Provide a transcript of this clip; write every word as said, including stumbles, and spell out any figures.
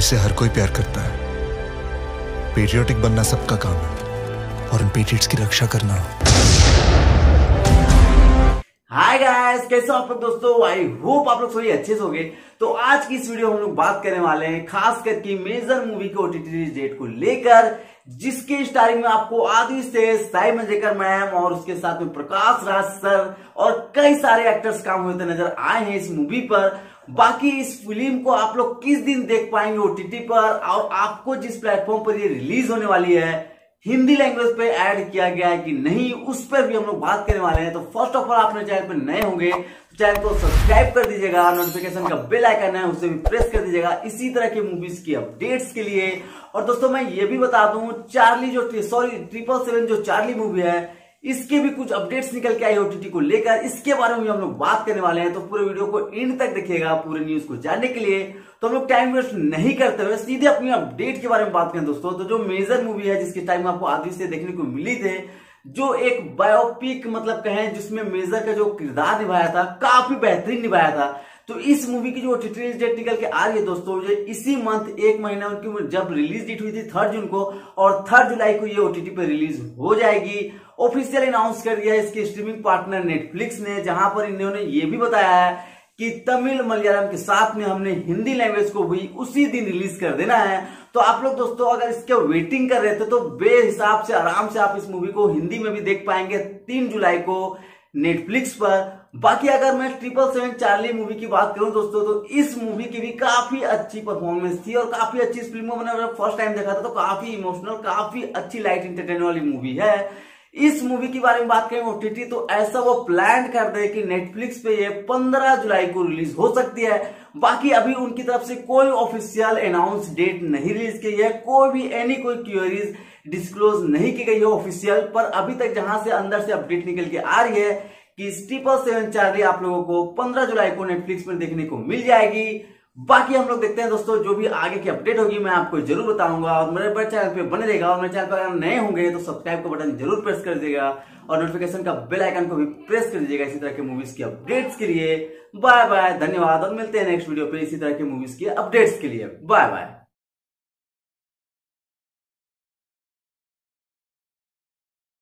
देश से हर कोई प्यार करता है। पेट्रियोटिक बनना सबका काम है और इन पेट्रियट्स की रक्षा करना। हाय गाइस, कैसे हो आप लोग दोस्तों? आई होप आप लोग सभी अच्छे से होंगे। तो आज की इस वीडियो में हम लोग बात करने वाले हैं खास करके मेजर मूवी के ओटीटी रिलीज डेट को लेकर, जिसके स्टारिंग में आपको आदि से साई मंजेकर मैम और उसके साथ में प्रकाश राज सर और कई सारे एक्टर्स काम होते नजर आए हैं इस मूवी पर। बाकी इस फिल्म को आप लोग किस दिन देख पाएंगे ओटीटी पर, और आपको जिस प्लेटफॉर्म पर ये रिलीज होने वाली है हिंदी लैंग्वेज पे ऐड किया गया है कि नहीं, उस पर भी हम लोग बात करने वाले हैं। तो फर्स्ट ऑफ ऑल आप मेरे चैनल पर नए होंगे तो चैनल को सब्सक्राइब कर दीजिएगा, नोटिफिकेशन का बेल आइकन है उसे भी प्रेस कर दीजिएगा इसी तरह की मूवीज की अपडेट्स के लिए। और दोस्तों मैं ये भी बता दूं, चार्ली जो सॉरी ट्रिपल सेवन जो चार्ली मूवी है, इसके भी कुछ अपडेट्स निकल के आई ओटीटी को लेकर, इसके बारे में भी हम लोग बात करने वाले हैं। तो पूरे वीडियो को एंड तक देखिएगा पूरे न्यूज को जानने के लिए। तो हम लोग टाइम वेस्ट नहीं करते हुए सीधे अपनी अपडेट के बारे में बात करें दोस्तों। तो जो मेजर मूवी है जिसके टाइम आपको आदि से देखने को मिली थे, जो एक बायोपिक मतलब कहें जिसमें मेजर का जो किरदार निभाया था काफी बेहतरीन निभाया था, तो इस मूवी की जो ओटीटी रिलीज डेट निकल के आ रही है दोस्तों, ये इसी मंथ एक महीना उनकी जब रिलीज डेट हुई थी थर्ड जून को, और थर्ड जुलाई को ये ओटीटी पर रिलीज हो जाएगी। ऑफिशियल अनाउंस कर दिया है इसके स्ट्रीमिंग पार्टनर नेटफ्लिक्स ने, जहां पर इन्होंने ये भी बताया है कि तमिल मलयालम के साथ में हमने हिंदी लैंग्वेज को भी उसी दिन रिलीज कर देना है। तो आप लोग दोस्तों अगर इसके वेटिंग कर रहे थे तो बेहिसाब से आराम से आप इस मूवी को हिंदी में भी देख पाएंगे तीन जुलाई को नेटफ्लिक्स पर। बाकी अगर मैं ट्रिपल सेवन चार्ली मूवी की बात करूं दोस्तों, तो इस मूवी की भी काफी अच्छी परफॉर्मेंस थी और काफी अच्छी इस फिल्म को मैंने फर्स्ट टाइम देखा था तो काफी इमोशनल, काफी अच्छी लाइट एंटरटेनमेंट वाली मूवी है। इस मूवी के बारे में बात करें ओटीटी, तो ऐसा वो प्लान कर दे कि नेटफ्लिक्स पे ये पंद्रह जुलाई को रिलीज हो सकती है। बाकी अभी उनकी तरफ से कोई ऑफिशियल अनाउंस डेट नहीं रिलीज की है, कोई भी एनी कोई क्यूरीज डिस्क्लोज नहीं की गई है ऑफिशियल, पर अभी तक जहां से अंदर से अपडेट निकल के आ रही है कि ट्रिपल सेवन चार्ली आप लोगों को पंद्रह जुलाई को नेटफ्लिक्स पर देखने को मिल जाएगी। बाकी हम लोग देखते हैं दोस्तों, जो भी आगे की अपडेट होगी मैं आपको जरूर बताऊंगा। और मेरे बड़े चैनल पे बने रहेगा, और मेरे चैनल पर अगर नए होंगे तो सब्सक्राइब का बटन जरूर प्रेस कर दीजिएगा और नोटिफिकेशन का बेल आइकन को भी प्रेस कर दीजिएगा इसी तरह के मूवीज की अपडेट्स के लिए। बाय बाय, धन्यवाद, और मिलते हैं नेक्स्ट वीडियो पे इसी तरह के मूवीज की अपडेट्स के लिए। Bye bye.